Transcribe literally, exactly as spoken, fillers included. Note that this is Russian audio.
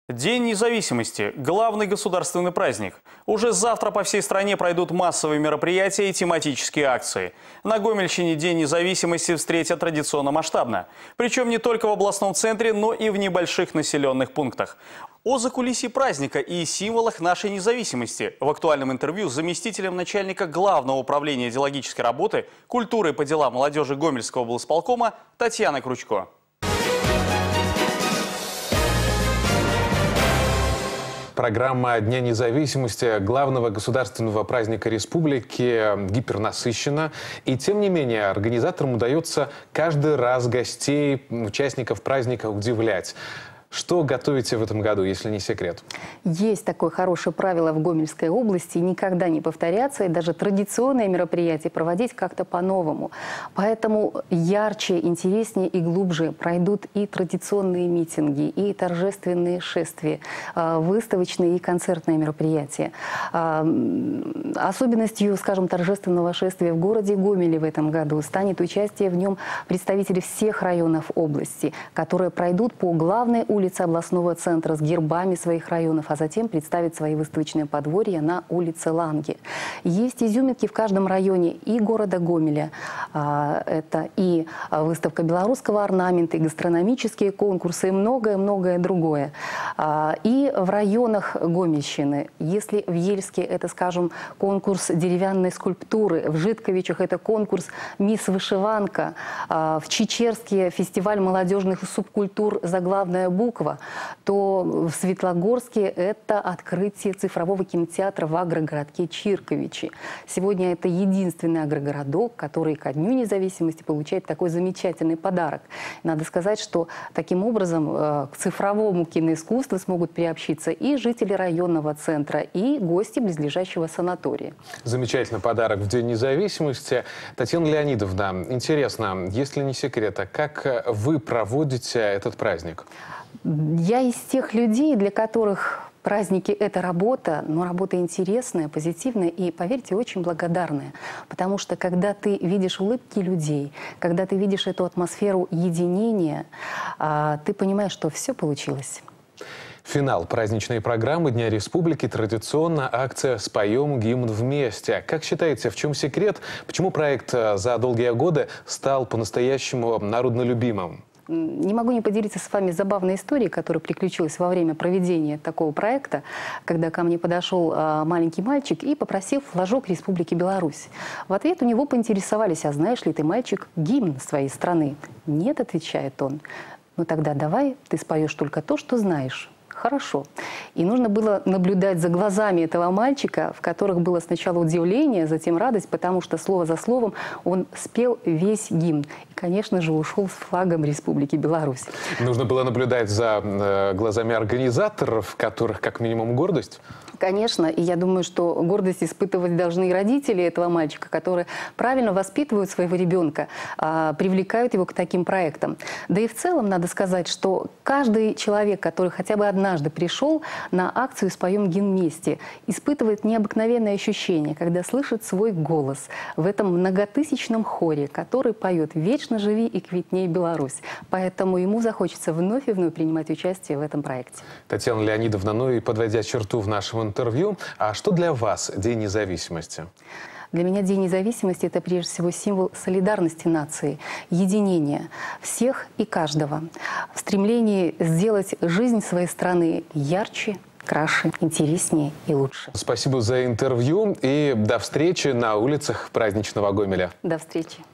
День независимости – главный государственный праздник. Уже завтра по всей стране пройдут массовые мероприятия и тематические акции. На Гомельщине День независимости встретят традиционно масштабно. Причем не только в областном центре, но и в небольших населенных пунктах. О закулисье праздника и символах нашей независимости в актуальном интервью с заместителем начальника Главного управления идеологической работы, культуры и по делам молодежи Гомельского облсполкома Татьяной Кручко. Программа Дня независимости, главного государственного праздника республики, гипернасыщена. И тем не менее, организаторам удается каждый раз гостей, участников праздника удивлять. Что готовите в этом году, если не секрет? Есть такое хорошее правило в Гомельской области – никогда не повторяться и даже традиционные мероприятия проводить как-то по-новому. Поэтому ярче, интереснее и глубже пройдут и традиционные митинги, и торжественные шествия, выставочные и концертные мероприятия. Особенностью, скажем, торжественного шествия в городе Гомеле в этом году станет участие в нем представителей всех районов области, которые пройдут по главной улице улице областного центра с гербами своих районов, а затем представить свои выставочные подворья на улице Ланги. Есть изюминки в каждом районе и города Гомеля. Это и выставка белорусского орнамента, и гастрономические конкурсы, и многое-многое другое. И в районах Гомельщины, если в Ельске это, скажем, конкурс деревянной скульптуры, в Житковичах это конкурс «Мисс Вышиванка», в Чечерске фестиваль молодежных субкультур «Заглавная буква», то в Светлогорске это открытие цифрового кинотеатра в агрогородке Чирковичи. Сегодня это единственный агрогородок, который ко Дню независимости получает такой замечательный подарок. Надо сказать, что таким образом к цифровому киноискусству смогут приобщиться и жители районного центра, и гости близлежащего санатория. Замечательный подарок в День независимости. Татьяна Леонидовна, интересно, если не секрет, а как вы проводите этот праздник? Я из тех людей, для которых праздники – это работа, но работа интересная, позитивная и, поверьте, очень благодарная. Потому что, когда ты видишь улыбки людей, когда ты видишь эту атмосферу единения, ты понимаешь, что все получилось. Финал праздничной программы Дня Республики. Традиционно акция «Споем гимн вместе». Как считаете, в чем секрет? Почему проект за долгие годы стал по-настоящему народнолюбимым? Не могу не поделиться с вами забавной историей, которая приключилась во время проведения такого проекта, когда ко мне подошел а, маленький мальчик и попросил флажок Республики Беларусь. В ответ у него поинтересовались: а знаешь ли ты, мальчик, гимн своей страны? Нет, отвечает он. Ну тогда давай ты споешь только то, что знаешь. Хорошо. И нужно было наблюдать за глазами этого мальчика, в которых было сначала удивление, затем радость, потому что слово за словом он спел весь гимн. И, конечно же, ушел с флагом Республики Беларусь. Нужно было наблюдать за э, глазами организаторов, в которых как минимум гордость? Конечно, и я думаю, что гордость испытывать должны и родители этого мальчика, которые правильно воспитывают своего ребенка, привлекают его к таким проектам. Да и в целом надо сказать, что каждый человек, который хотя бы однажды пришел на акцию «Споем гимн вместе», испытывает необыкновенное ощущение, когда слышит свой голос в этом многотысячном хоре, который поет «Вечно живи и квитней Беларусь». Поэтому ему захочется вновь и вновь принимать участие в этом проекте. Татьяна Леонидовна, ну и подводя черту в нашем интервью, а что для вас День независимости? Для меня День независимости – это прежде всего символ солидарности нации, единения всех и каждого, в стремлении сделать жизнь своей страны ярче, краше, интереснее и лучше. Спасибо за интервью и до встречи на улицах праздничного Гомеля. До встречи.